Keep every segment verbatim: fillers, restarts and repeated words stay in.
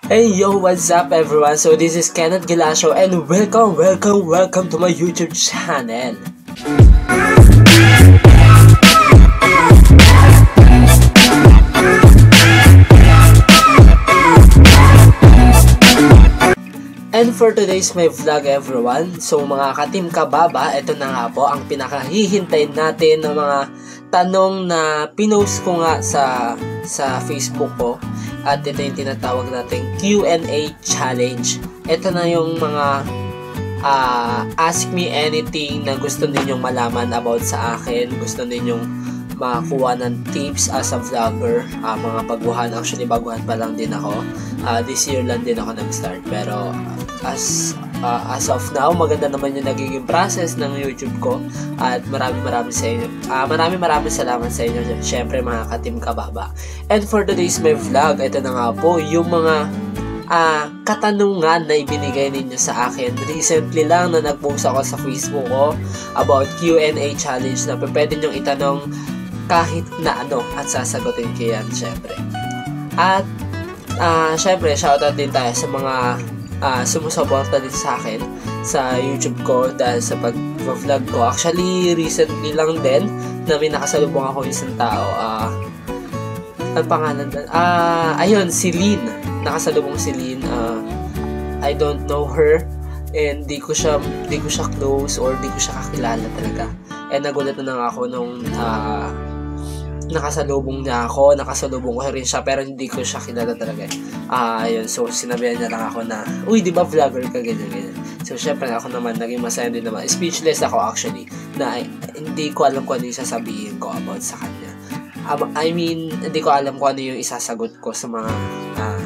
Hey yo, what's up everyone? So this is Kenneth Gilasio and welcome, welcome, welcome to my YouTube channel. And for today's my vlog everyone, so mga ka-team kababa, ito na nga po ang pinakahihintayin natin ng mga tanong na pinost ko nga sa sa Facebook ko. At ito yung tinatawag nating Q and A challenge. Ito na yung mga uh, ask me anything na gusto ninyong malaman about sa akin, gusto ninyong makakuha ng tips as a vlogger, uh, mga baguhan. Actually baguhan pa lang din ako, uh, this year lang din ako nag-start, pero as uh, as of now maganda naman yung nagiging process ng YouTube ko. At maraming maraming sa inyo, uh, maraming maraming salamat sa inyo syempre mga ka-team kababa. And for today's my vlog, ito na nga po yung mga uh, katanungan na ibinigay ninyo sa akin. Recently lang na nag-post ako sa Facebook ko about Q and A challenge na pwede nyong itanong kahit na ano at sasagutin ko yan syempre. At uh, syempre shoutout din tayo sa mga uh, sumusuporta din sa akin sa YouTube ko dahil sa pag-vlog ko. Actually recently lang din na may nakasalubong ako isang tao, uh, ang pangalan doon, uh, ayun, si Lynn, nakasalubong si Lynn. uh, I don't know her and di ko siya di ko siya close or di ko siya kakilala talaga, and nagulat na lang ako nung uh, nakasalubong niya ako, nakasalubong ko rin siya pero hindi ko siya kilala talaga. Ah, uh, ayun, so sinabihan niya lang ako na, uy, di ba vlogger ka, ganyan, ganyan. So syempre ako naman, naging masaya din naman. Speechless ako actually, na ay, hindi ko alam kung ano yung sasabihin ko about sa kanya. Um, I mean, hindi ko alam kung ano yung isasagot ko sa mga uh,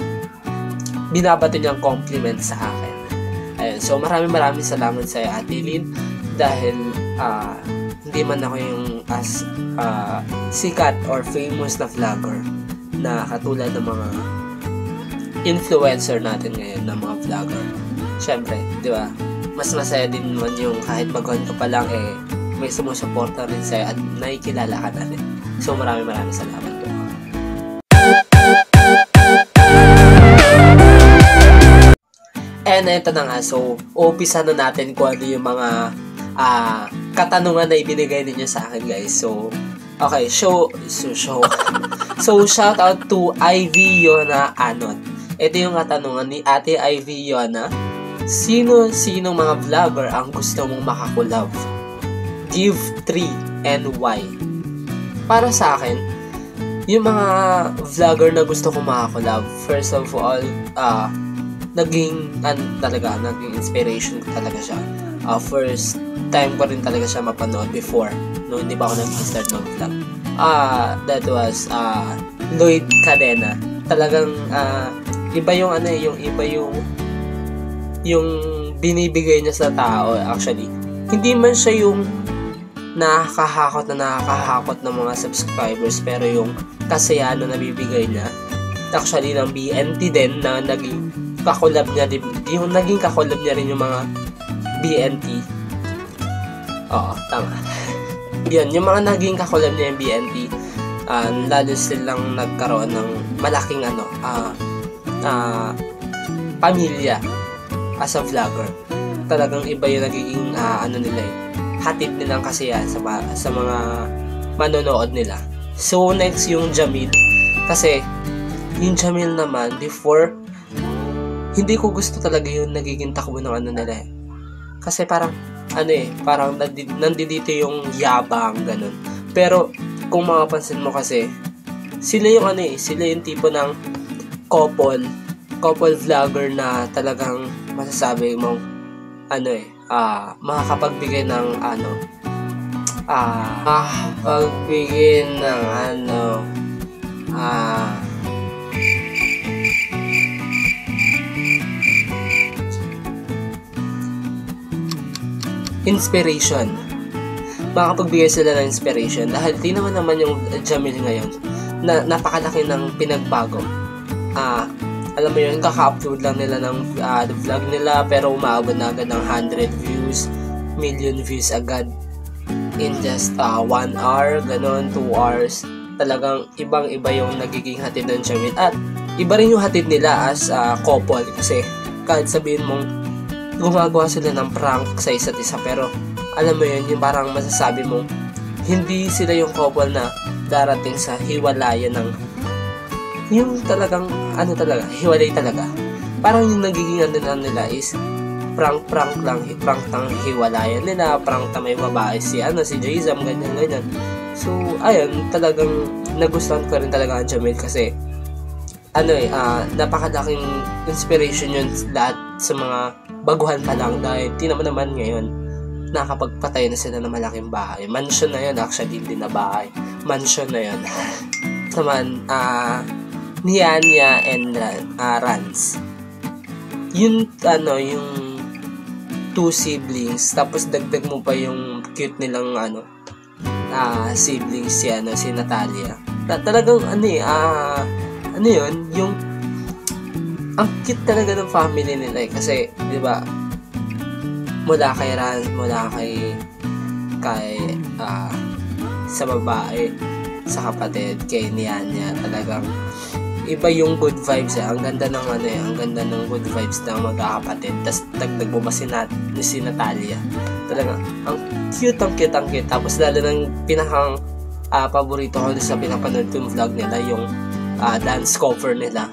binabato niyang compliment sa akin. Ayun, so maraming maraming salamat sa iyo, Ate Lynn, dahil uh, hindi man ako yung as uh, sikat or famous na vlogger na katulad ng mga influencer natin ngayon na mga vlogger. Siyempre, di ba? Mas masaya din naman yung kahit baguhan ka pa lang eh may sumusuporta rin sa'yo at nakikilala ka na rin. So maraming maraming salamat po. And ito na nga, so umpisa na natin kung ano yung mga uh, katanungan na ibinigay ninyo sa akin, guys. So okay, show so show so shout out to Ivy Yona Anot. Ito yung katanungan ni Ate Ivy Yona: sino sino mga vlogger ang gusto mong makakulab? Give three and why? Para sa akin, yung mga vlogger na gusto kong makakulab, first of all, uh, naging an, talaga, naging inspiration talaga siya. Uh, first time ko rin talaga siya mapanood before, no, hindi pa ako nag-start mag-vlog. Ah, uh, that was uh, Lloyd Cadena. Talagang uh, iba yung ano, yung iba yung yung binibigay niya sa tao actually. Hindi man siya yung nakakahakot na nakakahakot ng mga subscribers, pero yung kasiyahan na nabibigay niya actually ng B N T din na naging kakolab niya, yung naging kakolab niya rin yung mga B N T. Oo, tama. Yun, yung mga naging kakolab niya yung B N T, uh, lalo silang nagkaroon ng malaking ano, uh, uh, pamilya as a vlogger. Talagang iba yung nagiging uh, ano nila eh, hatid nilang kasiyahan sa, sa mga manonood nila. So next yung Jamil, kasi yung Jamil naman before, hindi ko gusto talaga yung nagiging takbo ng ano nila eh. Kasi parang ano eh, parang nandito yung yabang ganun. Pero kung mapapansin mo kasi, sila yung ano eh, sila yung tipo ng couple, couple vlogger na talagang masasabi mong ano eh, ah, makakapagbigay ng ano, ah, makapagbigay ng ano, ah, inspiration. Makapagbigay sila ng inspiration dahil tingnan naman yung Jamil ngayon na napakalaki ng pinagbago. Ah, alam mo yun, kaka-upload lang nila ng uh, vlog nila pero umaabot na agad ng one hundred views, million views agad in just uh, one hour, ganon, two hours. Talagang ibang-iba yung nagiging hatid ng Jamil. At iba rin yung hatid nila as uh, couple kasi kahit sabihin mong gumagawa sila ng prank sa isa't isa, pero alam mo yun, yung parang masasabi mong hindi sila yung couple na darating sa hiwalayan ng yung talagang ano talaga, hiwalay talaga. Parang yung nagiging ano na nila is prank-prank lang, prank ng hiwalayan nila, prank na may babae si ano, si Jayzam, ganyan-ganyan. So, ayun, talagang nagustuhan ko rin talaga ang Jamil kasi ano eh, uh, napakalaking inspiration yun lahat sa mga baguhan pa lang dahil di naman naman ngayon nakapagpatay na sila ng malaking bahay. Mansion na yun, actually, hindi na bahay. Mansion na yun. Naman, ah, uh, Nianya and uh, Rans. Yun, ano, yung two siblings, tapos dagdag mo pa yung cute nilang, ano, uh, siblings, si, ano, si Natalia. Ta- talagang, ano eh, ah, uh, ano yun, yung, ang cute talaga ng family nila eh, kasi, di ba, mula kay Rans, mula kay, kay, ah, uh, sa babae, sa kapatid, kay Nianya, talagang, iba yung good vibes eh. Ang ganda ng ano eh, ang ganda ng good vibes ng magkakapatid. Tapos dagdag mo pa si, Nat, si Natalia. Talaga, ang cute, ang cute, ang cute. Tapos lalo ng pinakang uh, paborito ko sa pinapanood ko yung vlog nila, yung uh, dance cover nila.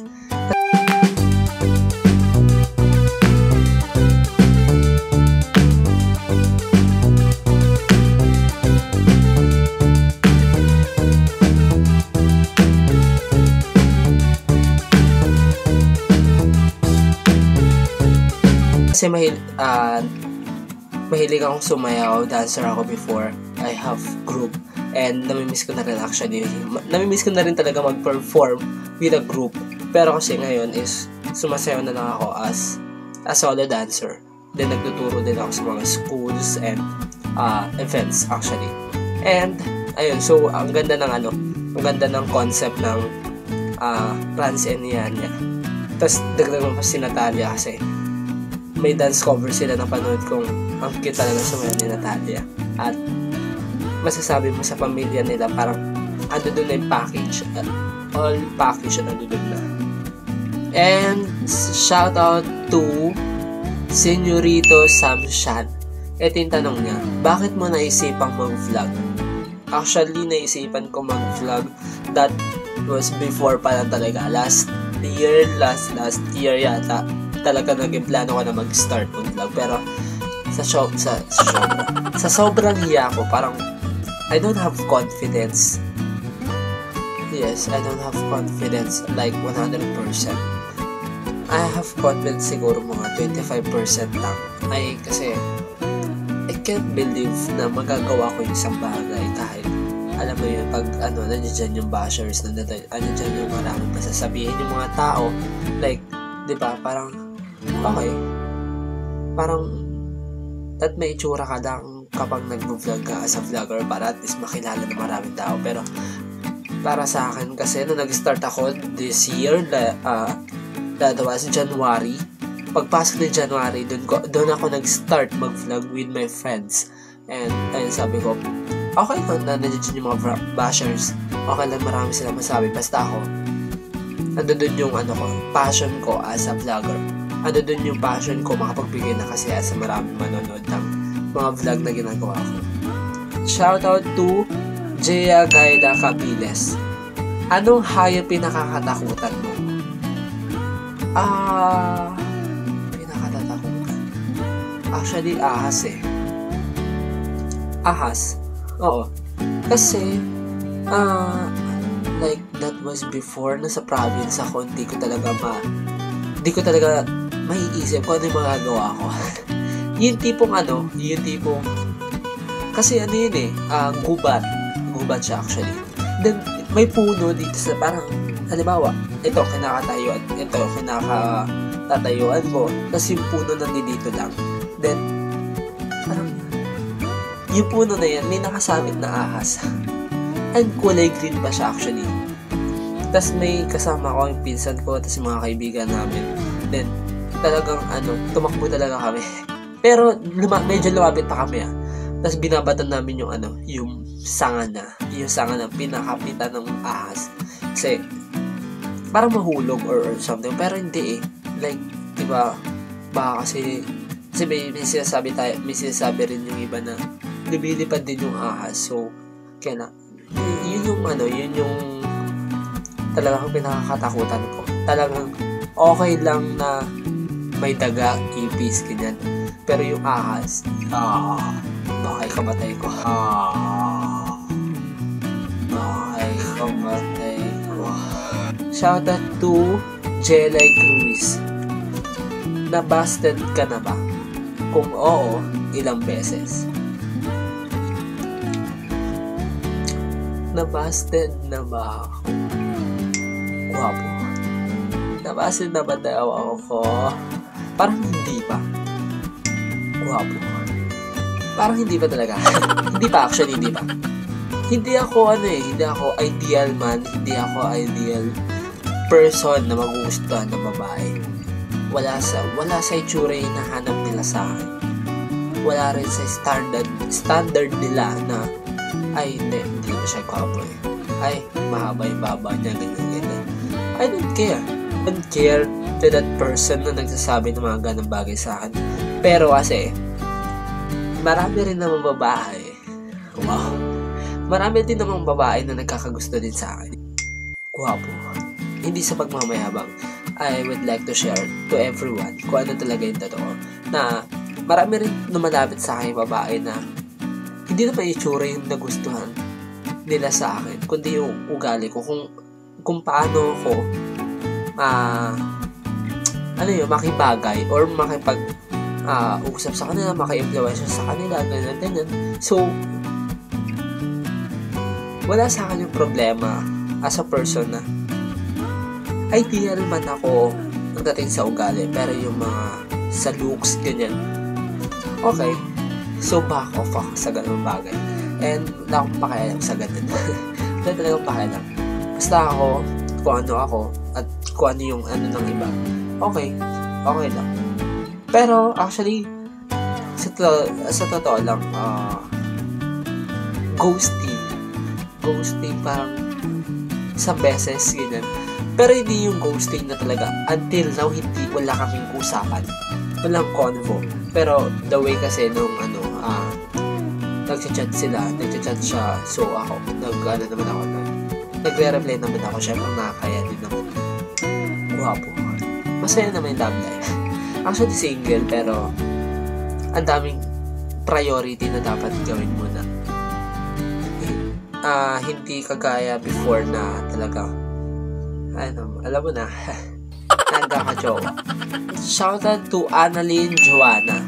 Kasi mahil, uh, mahilig akong sumayaw, dancer ako before. I have group and namimiss ko na rin actually. Namimiss ko na rin talaga mag-perform with a group. Pero kasi ngayon is sumasayaw na lang ako as a solo dancer. Then nagtuturo din ako sa mga schools and uh, events actually. And ayun, so ang ganda ng ano, ang ganda ng concept ng uh, Rans and Nianya. Tapos dagdag mo pa si Natalia kasi may dance cover sila na panood kong ang cute talaga sumayaw ni Natalia. At masasabi mo sa pamilya nila parang ano doon na yung package. All package na doon na. And shout out to Señorito Samshan. Ito yung tanong niya, bakit mo naisipang mag-vlog? Actually, naisipan ko mag-vlog that was before pa lang talaga. Last year, last last year yata. Talaga naging plano ko na mag-start mag-vlog, pero sa show, sa, sa sobra, sa sobrang hiya ko, parang I don't have confidence. Yes, I don't have confidence like one hundred percent. I have confidence siguro mga twenty-five percent lang. Ay, kasi I can't believe na magagawa ko yung isang bagay kahit alam mo yun, pag ano, nandiyan yung bashers, nandiyan nandiyan yung maraming pasasabihin yung mga tao, like, di ba, parang okay, parang at may itsura ka lang kapag nag-vlog ka as a vlogger para at least makilala ng maraming tao. Pero para sa akin kasi nung nag-start ako this year, uh, that was January, pagpasok ng January, doon ko doon ako nag-start mag-vlog with my friends. And ayun, sabi ko, okay lang na nandiyan yung mga bashers, okay lang, marami sila masabi, basta ako nandun yung ano ko, passion ko as a vlogger. Ano dun yung passion ko, makapagbigay na kasi sa maraming manonood ng mga vlog na ginagawa ko. Shoutout to Jaya Gaida Cabiles. Anong hayop pinakakatakutan mo? Ah, pinakakatakutan. Actually, ahas eh. Ahas. Oo. Kasi, ah, uh, like that was before na sa province ako, hindi ko talaga ma, hindi ko talaga maiisip kung ano yung magagawa ko. Yung tipong ano, yung tipong, kasi ano yun eh, uh, gubat. Gubat siya actually. Then, may puno dito sa parang, halimbawa, ito kinakatayuan, ito kinakatatayuan ko, tapos yung puno nandito lang. Then, parang, yung puno na yan, may nakasabit na ahas. And kulay green pa siya actually. Tapos may kasama ko yung pinsan ko, tapos yung mga kaibigan namin. Then, talagang ano, tumakbo talaga kami. Pero luma, medyo lumapit pa kami ah. Tapos binabatan namin yung ano, yung sanga na, yung sanga na pinakapitan ng ahas. Kasi parang mahulog or, or something. Pero hindi eh. Like, diba, baka kasi, kasi may, may sinasabi tayo, may sinasabi rin yung iba na lumilipad din yung ahas. So, kaya na, yun yung ano, yun yung talagang pinakakatakutan ko. Talagang okay lang na may daga, ipis, ganyan. Pero yung ahas, ah, baka ikamatay ko. Ah, baka ikamatay ko. Shoutout to Jelay Cruz. Nabasted ka na ba? Kung oo, ilang beses? Nabasted na ba ako? Guwapo. Nabasted na ba daw ako? Parang hindi pa. Guwapo. Parang hindi pa talaga. Hindi pa, actually, hindi pa. Hindi ako, ano eh, hindi ako ideal man, hindi ako ideal person na magugustuhan ng babae. Wala sa, wala sa itsura yung nahanap nila sa akin. Wala rin sa standard, standard nila na, ay, hindi, hindi na siya guwapo eh. Ay, mahaba yung baba niya, ganyan, ganyan. I don't care. I don't care to that person na nagsasabi ng mga ganang bagay sa akin. Pero kasi, marami rin namang babae. Wow. Marami din namang babae na nagkakagusto din sa akin. Guwapo. Hindi sa pagmamayabang. I would like to share to everyone kung ano talaga yung totoo. Na marami rin lumalapit sa akin babae na hindi naman itsura yung nagustuhan nila sa akin, kundi yung ugali ko. Kung, kung paano ako uh, ano yun, makibagay or makipag uh, usap sa kanila, maki-influence sa kanila, ganyan, ganyan. So, wala sa akin yung problema as a person na ideal man ako pagdating sa ugali, pero yung mga sa looks, ganyan, okay, so back off ako sa ganung bagay. And wala akong pakialam sa ganun. Wala talagang pakialam. Basta ako, kung ano ako, at kung ano yung ano ng iba, okay, okay lang. Pero actually, sa, to- sa totoo lang, uh, ghosting, ghosting parang sa beses, ganyan. Pero hindi yung ghosting na talaga. Until now, hindi, wala kaming usapan. Walang convo. Pero the way kasi nung ano, ah, uh, nag-chat sila, nag-chat siya, so ako, nag-ano naman ako, nag, nagre-reply naman ako, syempre nakakaya din naman. Guwapo. Masaya naman yung love life. Actually, single, pero ang daming priority na dapat gawin muna. Ah, uh, hindi kagaya before na talaga, ano, alam mo na, nagkaka-jowa. Shoutout to Annalyn Joanna.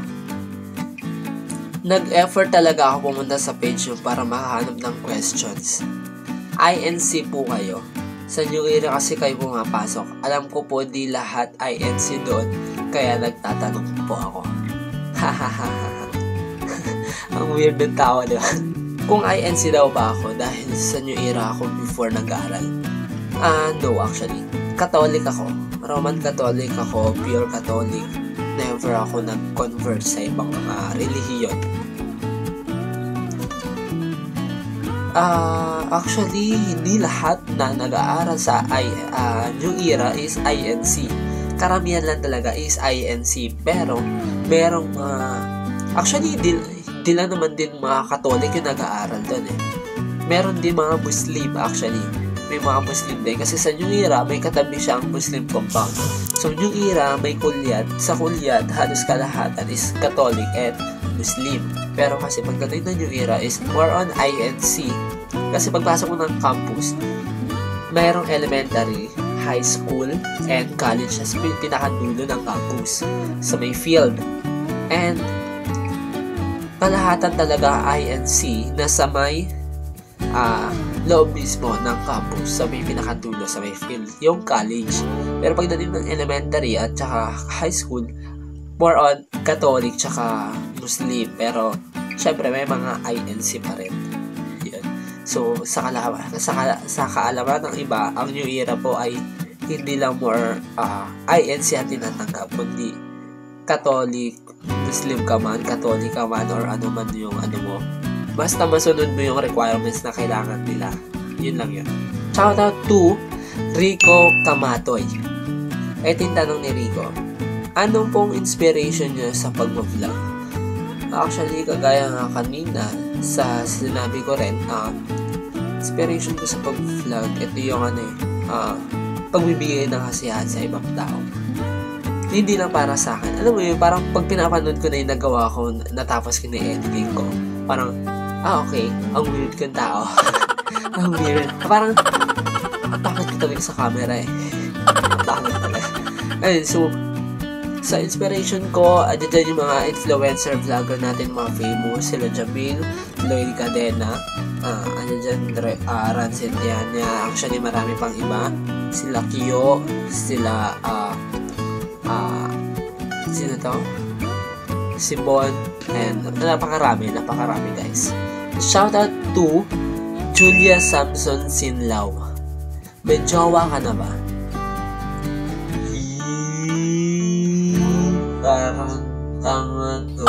Nag-effort talaga ako pumunta sa page yung para makahanap ng questions. I N C po kayo. Sa New Era kasi kayo pumapasok. Alam ko po di lahat I N C doon, kaya nagtatanong po ako. Hahaha. Ang weird ng tao, di ba? Kung I N C daw ba ako dahil sa New Era ako before nag-aaral? Ah, uh, no actually. Catholic ako. Roman Catholic ako, pure Catholic. Never ako nag-convert sa ibang mga relihiyon. Ah, uh, actually, hindi lahat na nag-aaral sa I, uh, New Era is I N C. Karamihan lang talaga is I N C. Pero, merong mga... Uh, actually, di, di lang naman din mga Catholic yung nag-aaral doon eh. Meron din mga Muslim actually. May mga Muslim din. Kasi sa New Era, may katabi siyang Muslim compound. So, New Era, may kulyat. Sa kulyat, halos kalahatan is Catholic and Muslim. Pero kasi pagdating ng New Era is more on I N C. Kasi pagpasok mo ng campus, mayroong elementary, high school, and college as pinakadulo ng campus sa may field. And kalahatan talaga I N C na sa may uh, loob mismo ng campus, sa may pinakadulo, sa may field, yung college. Pero pagdating ng elementary at saka high school, more on Catholic tsaka Muslim. Pero syempre may mga I N C pa rin. Yun. So sa, kalaman, sa, sa kaalaman ng iba, ang New Era po ay hindi lang more uh, I N C ang tinatanggap, kundi Catholic, Muslim ka man, Catholic ka man, or ano man yung ano mo. Basta masunod mo yung requirements na kailangan nila. Yun lang yun. Shoutout to Rico Kamatoy. Ito yung tanong ni Rico. Anong pong inspiration niyo sa pag-vlog? Actually, kagaya nga kanina, sa sinabi ko rin, uh, inspiration ko sa pag-vlog, ito yung ano eh, uh, pagbibigay ng kasiyahan sa ibang tao. Hindi lang para sa akin. Alam mo yun, parang pag pinapanood ko na yung nagawa ko, natapos ko na yung editing ko, parang, ah okay, ang weird kong tao. Ang weird. Parang, ang takot ko talaga sa camera eh. Ang takot talaga. Ayun, so, sa inspiration ko, ano dyan yung mga influencer vlogger natin, mga famous, sila Jamil, Lloyd Cadena, uh, ano dyan, uh, Rancid Diana, actually marami pang iba, sila Kyo, sila, uh, uh, sino to? Si Bon, and napakarami, napakarami guys. Shoutout to Julia Samson Sinlaw. May jowa ka na ba? Parang tanga to.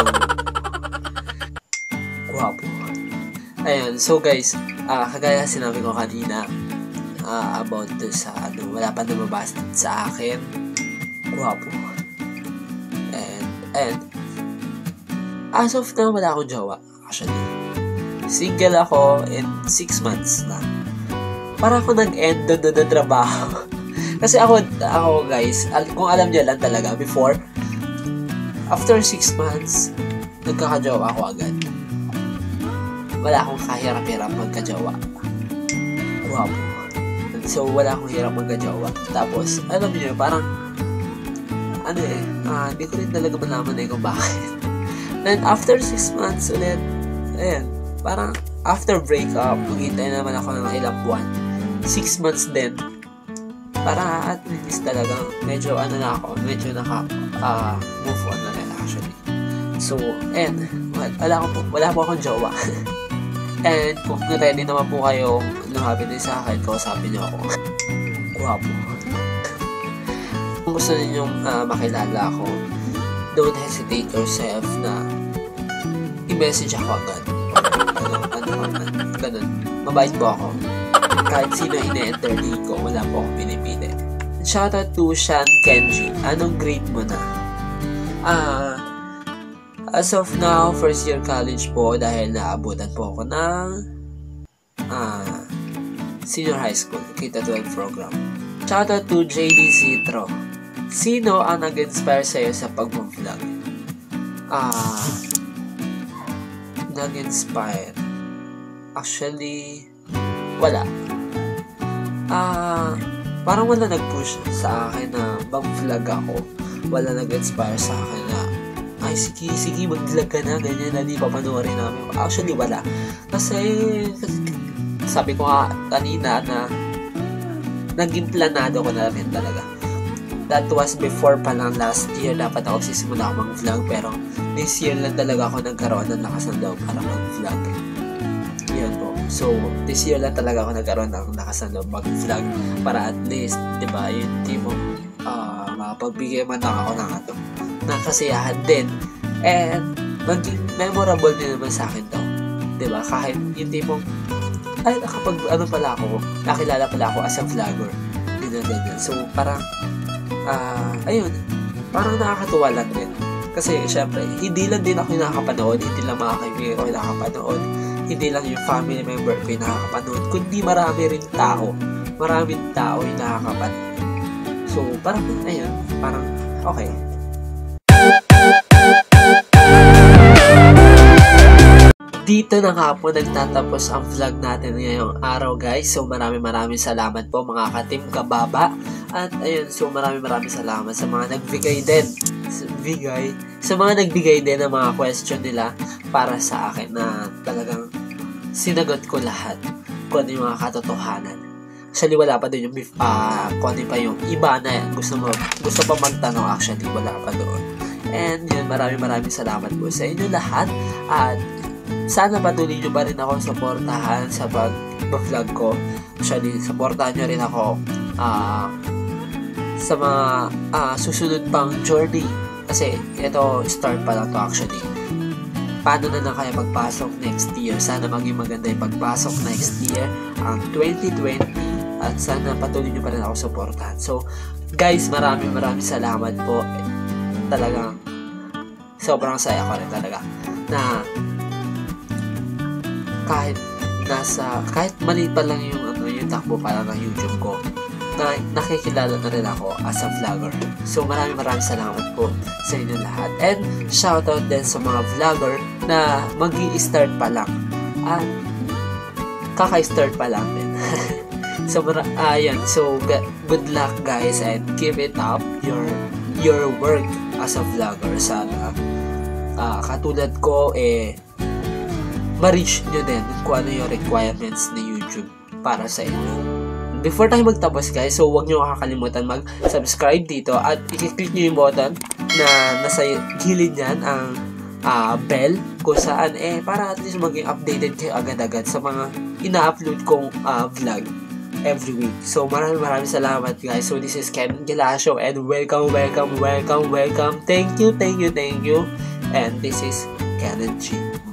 Guwapo. Ayun, so guys, uh, kagaya sinabi ko kanina uh, about to sa ano, wala pa namabas sa akin. Guwapo. And, and as of now, wala akong jowa. Actually, single ako in six months na. Para ako nag-end doon na trabaho. Kasi ako, ako guys, al- kung alam niyo lang talaga, before, after six months, nagkakajowa ako agad. Wala akong kahirap-hirap magkajowa. Wow. So, wala akong hirap magkajowa. Tapos, alam niyo, parang, ano eh, uh, hindi ko rin talaga malaman eh kung bakit. Then, after six months ulit, ayan, parang, after breakup, maghintay naman ako ng ilang buwan. Six months din. Para at least talagang medyo ano na ako, medyo naka uh, move on na rin actually. So, and wala, ko po, wala po akong jowa. And kung ready naman po kayo lumapit din sa akin, kausapin niyo ako. Guwapo. Kung gusto ninyong uh, makilala ako, don't hesitate yourself na i-message ako agad. Ano, ano, ano, ganun. Mabait po ako. Kahit sino ine-enter ko, wala po akong pinipili. Shoutout to Sean Kenji. Anong grade mo na? Ah, uh, as of now, first year college po dahil naabutan po ako ng uh, senior high school, K twelve program. Shoutout to J D Citro. Sino ang nag-inspire sa'yo sa pag-vlog? Ah, uh, nag-inspire? Actually, wala. Ah, uh, parang wala nag-push sa akin na mag-vlog ako. Wala nag-inspire sa akin na, ay, sige, sige, mag-vlog ka na, ganyan, na di pa panoorin namin. Actually, wala. Kasi, sabi ko nga kanina na, naging planado ko na rin talaga. That was before pa lang last year, dapat ako sisimula ako mag-vlog, pero this year lang talaga ako nagkaroon ng lakas ng loob para mag-vlog. Yan po. So, this year lang talaga ako nagkaroon ng lakas ng loob mag-vlog para at least, di ba, yung tipo, uh, makapagbigay man lang ako ng ato, ng kasiyahan din. And, maging memorable din naman sa akin to. Di ba? Kahit yung tipong, ay, nakapag, ano pala ako, nakilala pala ako as a vlogger. Din na ganyan. So, parang, ah, uh, ayun, parang nakakatuwa lang din. Kasi, syempre, hindi lang din ako yung nakakapanood, hindi lang mga kaibigan ko yung nakakapanood, hindi lang yung family member ko yung nakakapanood, kundi marami rin tao. Maraming tao yung nakakapanood. So, parang, ayun, parang, okay. Dito na nga po nagtatapos ang vlog natin ngayong araw guys. So maraming maraming salamat po mga ka-Team Kababa. At ayun, so maraming maraming salamat sa mga nagbigay din. Bigay, sa mga nagbigay din ng mga question nila para sa akin na talagang sinagot ko lahat kung ano yung mga katotohanan. Actually wala pa doon yung uh, kung ano pa yung iba na gusto, mo, gusto pa magtanong, actually wala pa doon. And yun, maraming maraming salamat po sa inyo lahat. At sana patuloy nyo pa rin ako supportahan sa pag-vlog ko. Actually, supportahan nyo rin ako uh, sa mga uh, susunod pang journey. Kasi ito, start pa lang to actually. Paano na lang kaya pagpasok next year? Sana maging maganda yung pagpasok next year, ang twenty twenty. at sana patuloy nyo pa rin ako supportahan. So, guys, maraming maraming salamat po. Talagang sobrang saya ko rin talaga na kahit nasa, kahit mali pa lang yung, ano, yung takbo pa lang ng YouTube ko, na nakikilala na rin ako as a vlogger. So, maraming maraming salamat po sa inyo lahat. And, shoutout din sa mga vlogger na mag-i-start pa lang. At, kaka-start pa lang din. So, uh, yun. So, good luck guys and keep it up your your work as a vlogger. Sana, uh, katulad ko, eh, ma-reach nyo din kung ano yung requirements ni YouTube para sa inyo. Before tayo magtapos guys, so huwag nyo kakalimutan mag-subscribe dito at i-click nyo yung button na nasa gilid yan, ang uh, bell, kung saan eh para at least maging updated kayo agad-agad sa mga ina-upload kong uh, vlog every week. So maraming maraming salamat guys. So this is Ken Galasio and welcome, welcome, welcome, welcome. Thank you, thank you, thank you. And this is Ken and G.